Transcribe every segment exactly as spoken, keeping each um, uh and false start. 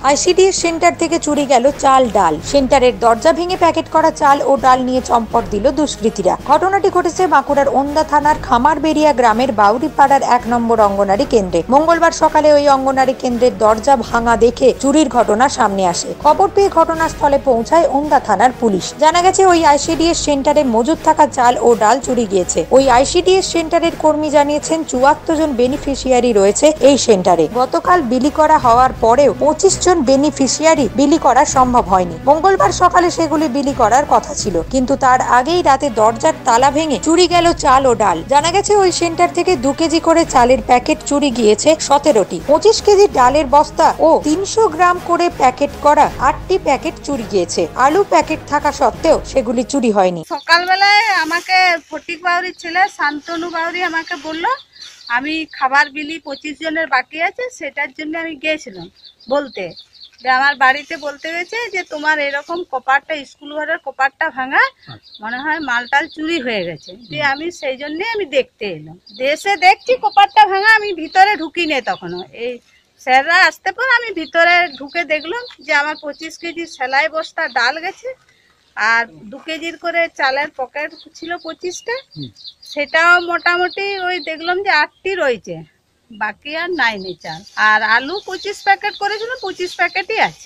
ICDS centre থেকে চুরি গেল চাল ডাল। সেন্টারের দরজা ভেঙে প্যাকেট করা চাল ও ডাল নিয়ে চম্পট দিল দুষ্কৃতীরা। ঘটনাটি ঘটেছে বাঁকুড়ার ওন্দা থানার খামারবেড়িয়া গ্রামের বাউরিপাড়ার এক নম্বর অঙ্গনারী কেন্দ্রে। মঙ্গলবার সকালে ওই অঙ্গনারী কেন্দ্রের দরজা ভাঙা দেখে চুরির ঘটনা সামনে আসে। খবর পেয়ে ঘটনাস্থলে পৌঁছায় ওন্দা থানার পুলিশ। জানা গেছে ওই আইসিডিএস সেন্টারে মজুদ থাকা চাল ও ডাল চুরি গিয়েছে। ওই আইসিডিএস সেন্টারের কর্মী জানিয়েছেন চুয়াত্তর জন বেনিফিশিয়ারি রয়েছে এই সেন্টারে। গতকাল বিলি করা হওয়ার পরেও পঁচিশ জন বেনিফিশিয়ারি বিলি করা সম্ভব হয়নি। মঙ্গলবার সকালে সেগুলি বিলি করার কথা ছিল, কিন্তু তার আগেই রাতে দরজার তালা ভেঙে চুরি গেল চাল ও ডাল। জানা গেছে ওই সেন্টার থেকে দু কেজি করে চালের প্যাকেট চুরি গিয়েছে সতেরোটি, পঁচিশ কেজি ডালের বস্তা ও তিনশো গ্রাম করে প্যাকেট করা আটটি প্যাকেট চুরি গিয়েছে। আলু প্যাকেট থাকা সত্ত্বেও সেগুলি চুরি হয়নি। সকালবেলায় আমাকে ফটিক বাউরির ছেলে শান্তনু বাউরি আমাকে বলল আমি খাবার বিলি পঁচিশ জনের বাকি আছে, সেটার জন্য আমি গিয়েছিলাম বলতে, যে আমার বাড়িতে বলতে গেছে যে তোমার এরকম কপারটা স্কুল ঘরের কপারটা ভাঙা, মনে হয় মালটাল চুরি হয়ে গেছে। দিয়ে আমি সেই জন্যে আমি দেখতে এলাম। দেশে দেখছি কপারটা ভাঙা, আমি ভিতরে ঢুকি নে তখনও। এই স্যাররা আসতে পর আমি ভিতরে ঢুকে দেখলাম যে আমার পঁচিশ কেজি সেলাই বস্তা ডাল গেছে, আর দু কেজির করে চালের পকেট ছিল পঁচিশটা, সেটাও মোটামুটি ওই দেখলাম যে আটটি রয়েছে, বাকি আর নাই নেই চাল। আর আলু পঁচিশ প্যাকেট করেছিল, পঁচিশ প্যাকেটই আছে।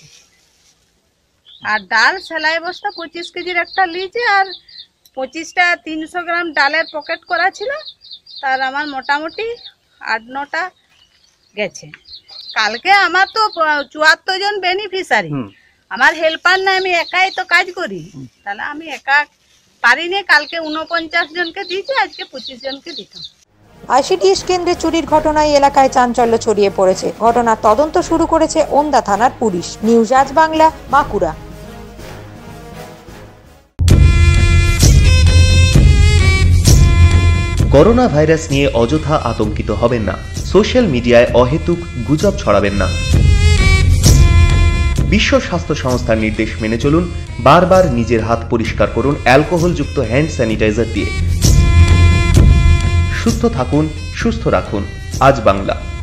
আর ডাল সেলাই বস্তা পঁচিশ কেজির একটা লিচে, আর পঁচিশটা তিনশো গ্রাম ডালের পকেট করা ছিল, তার আমার মোটামুটি আট নটা গেছে। কালকে আমার তো চুয়াত্তর জন বেনিফিশিয়ারি, আমার হেল্পার না, আমি একাই তো কাজ করি, তাহলে আমি একা পারিনি। কালকে উনপঞ্চাশ জনকে দিয়েছি, আজকে পঁচিশ জনকে দিতাম। আইসিডিএস কেন্দ্রে চুরির ঘটনায় এলাকায় চাঞ্চল্য ছড়িয়ে পড়েছে। ঘটনার তদন্ত শুরু করেছে ওন্দা থানার পুলিশ। নিউজ আজ বাংলা, বাঁকুড়া। করোনা ভাইরাস নিয়ে অযথা আতঙ্কিত হবেন না। সোশ্যাল মিডিয়ায় অহেতুক গুজব ছড়াবেন না। বিশ্ব স্বাস্থ্য সংস্থার নির্দেশ মেনে চলুন। বারবার নিজের হাত পরিষ্কার করুন অ্যালকোহলযুক্ত হ্যান্ড স্যানিটাইজার দিয়ে। সুস্থ থাকুন, সুস্থ রাখুন। আজ বাংলা।